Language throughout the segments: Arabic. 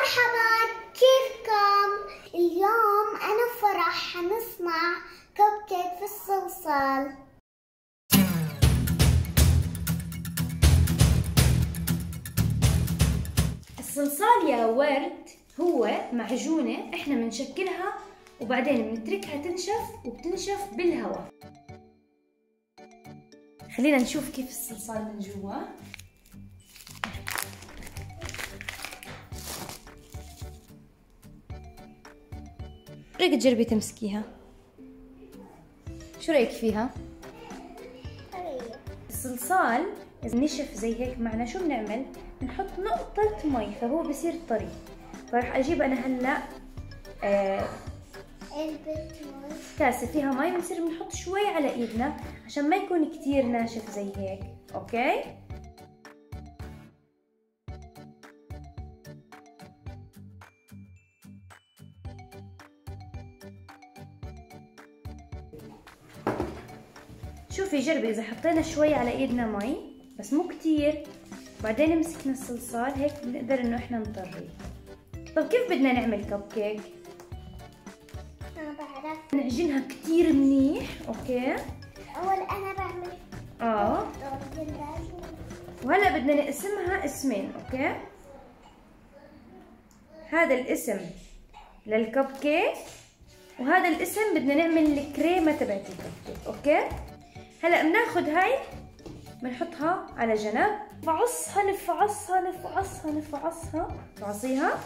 مرحبا، كيفكم؟ اليوم أنا وفرح حنصنع كب كيك في الصلصال. الصلصال يا ورد هو معجونة احنا بنشكلها وبعدين بنتركها تنشف وبتنشف بالهواء. خلينا نشوف كيف الصلصال من جوا. رأيك تجربي تمسكيها؟ شو رأيك فيها؟ الصلصال إذا نشف زي هيك معنا شو بنعمل؟ بنحط نقطة مي فهو بصير طري. فراح أجيب أنا هلا علبة مي، كاسة فيها مي، بنصير بنحط شوي على إيدنا عشان ما يكون كتير ناشف زي هيك، أوكي؟ شوفي جربي إذا حطينا شوي على إيدنا مي بس مو كتير، بعدين مسكنا الصلصال هيك بنقدر إنه إحنا نطريه. طب كيف بدنا نعمل كب كيك؟ ما بعرف. نعجنها كتير منيح، أوكي؟ أول أنا بعمل وهلا بدنا نقسمها اسمين، أوكي؟ هذا الاسم للكب كيك وهذا الاسم بدنا نعمل الكريمة تبعت الكب كيك، أوكي؟ هلا بناخد هاي بنحطها على جنب، نفعصها نفعصها نفعصها نفعصها، نفعصيها.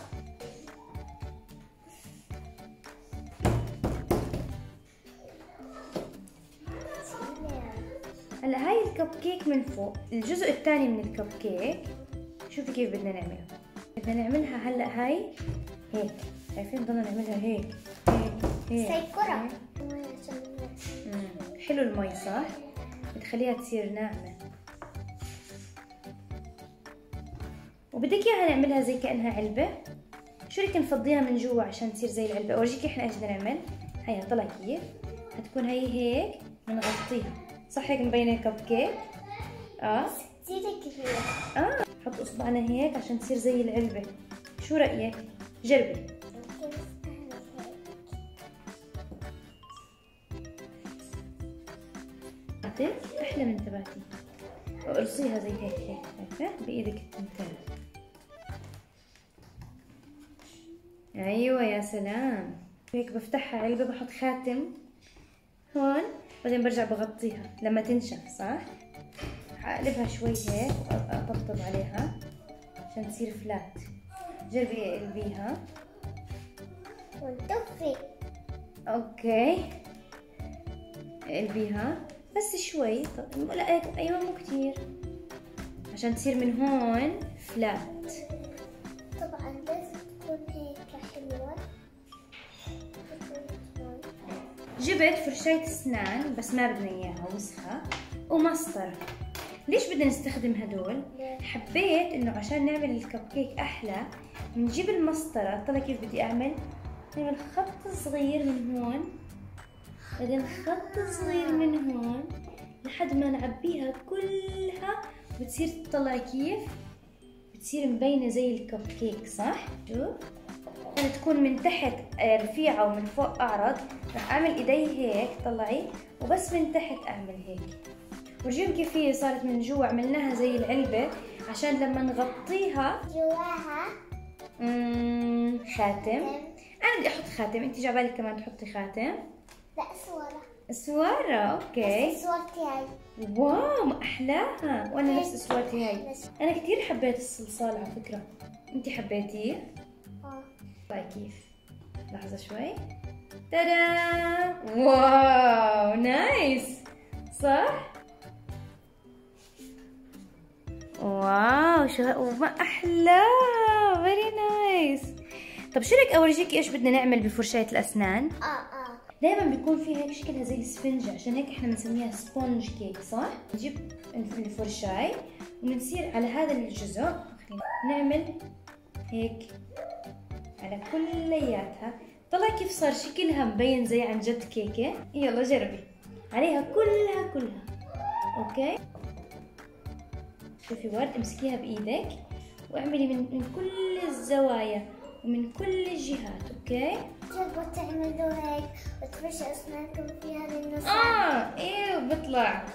هلا هاي الكب كيك من فوق، الجزء الثاني من الكب كيك شوفي كيف بدنا نعملها. بدنا نعملها هلا هاي هيك، شايفين؟ بدنا نعملها هيك هيك زي كرة. حلو المي صح؟ بتخليها تصير ناعمة. وبدك اياها نعملها زي كأنها علبة. شو رأيك نفضيها من جوا عشان تصير زي العلبة؟ اورجيكي احنا ايش بدنا نعمل. هيا طلع كيف هتكون هي هيك، بنغطيها صح هيك مبينة كب كيك. كتير كبيرة. حط اصبعنا هيك عشان تصير زي العلبة. شو رأيك؟ جربي. احلى من تبعتي. وقرصيها زي هيك هيك، شايفه؟ بايدك التنتين. ايوه يا سلام. هيك بفتحها علبه، بحط خاتم هون، بعدين برجع بغطيها لما تنشف صح؟ حقلبها شوي هيك واطبطب عليها عشان تصير فلات. جربي قلبيها ونطفي. اوكي قلبيها بس شوي. طب لا ايوه مو كتير عشان تصير من هون فلات. طبعا لازم تكون هيك حلوة. جبت فرشاية اسنان بس ما بدنا اياها وسخة، ومسطرة. ليش بدنا نستخدم هدول؟ حبيت انه عشان نعمل الكب كيك احلى بنجيب المسطرة. طلع كيف بدي اعمل خط صغير من هون، بعدين خط صغير من هون لحد ما نعبيها كلها، بتصير تطلع كيف بتصير مبينة زي الكب كيك صح؟ شوف يعني تكون من تحت رفيعة ومن فوق أعرض. رح أعمل إيدي هيك طلعي، وبس من تحت أعمل هيك. ورجيهم كيف هي صارت من جوا، عملناها زي العلبة عشان لما نغطيها جواها خاتم. أنا بدي أحط خاتم، أنت جعبالك كمان تحطي خاتم؟ لا صورة. سوارة اوكي. بس صورتي هاي. واو ما احلاها، وانا نفس صورتي هاي. انا كثير حبيت الصلصال على فكرة. انتي حبيتيه؟ طيب كيف؟ لحظة شوي. تادا! واو نايس صح؟ واو شو وما احلاها، فيري نايس. طب شو رايك اورجيكي ايش بدنا نعمل بفرشاية الاسنان؟ دايما بيكون في هيك شكلها زي السفنجة، عشان هيك احنا بنسميها سبونج كيك صح؟ نجيب الفرشاي ونصير على هذا الجزء نعمل هيك على كلياتها. طلع كيف صار شكلها مبين زي عن جد كيكة. يلا جربي عليها كلها اوكي. شوفي ورد، امسكيها بايدك واعملي من كل الزوايا ومن كل الجهات. اوكي؟ تبغوا تعملوا هيك وتفرش اسنانكم في هذه النص. ايه بيطلع.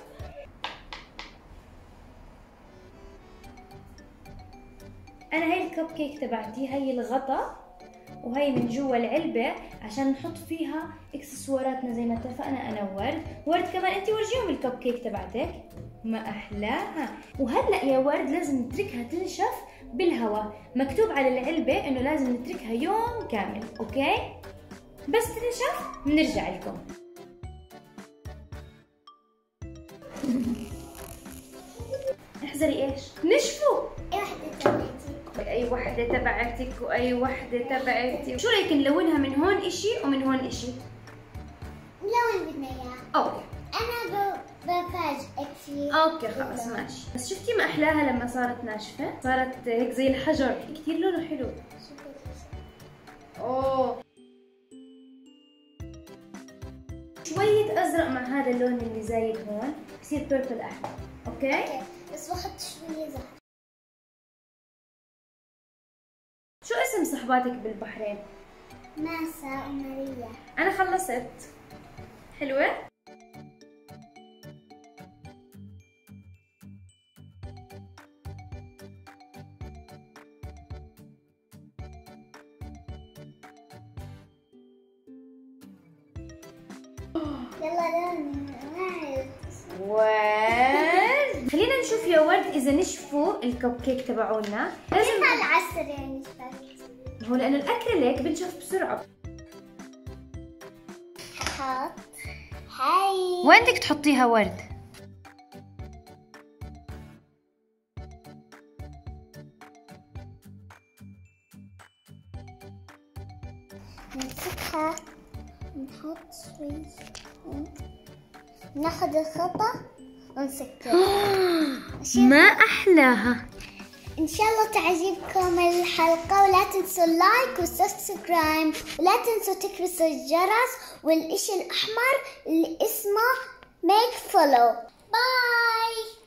انا هاي الكب كيك تبعتي، هاي الغطا وهي من جوا العلبة عشان نحط فيها اكسسواراتنا زي ما اتفقنا انا وورد. ورد كمان انتي ورجيهم الكب كيك تبعتك، ما احلاها. وهلا يا ورد لازم نتركها تنشف بالهواء، مكتوب على العلبة انه لازم نتركها يوم كامل. اوكي؟ بس تنشف بنرجع لكم. احذري ايش؟ نشفوا. اي وحدة تبعتي. اي وحدة تبعتك واي وحدة تبعتي. شو رايك نلونها من هون اشي ومن هون اشي؟ لون بدنا اياه. اوكي. انا بفاجئك فيه. اوكي خلاص ماشي. بس شفتي ما احلاها لما صارت ناشفة؟ صارت هيك زي الحجر، كثير لونه حلو. اوه شوية ازرق مع هذا اللون اللي زايد هون بصير بيربل احلى. اوكي؟ بس بحط شوية زهر. شو اسم صحباتك بالبحرين؟ ماسا وماريا. انا خلصت. حلوة؟ يلا ورد. خلينا نشوف يا ورد اذا نشفوا الكب كيك تبعونا. لازم كيف العصر يعني شفت؟ هو لانه الاكريليك بنشف بسرعة. حط هاي. وين بدك تحطيها ورد؟ نمسكها نحط شوي، ناخذ الخطة ونسكرها. ما احلاها. ان شاء الله تعجبكم الحلقة، ولا تنسوا اللايك والسبسكرايب، ولا تنسوا تكبسوا الجرس والاشي الاحمر اللي اسمه ميك فولو. باي.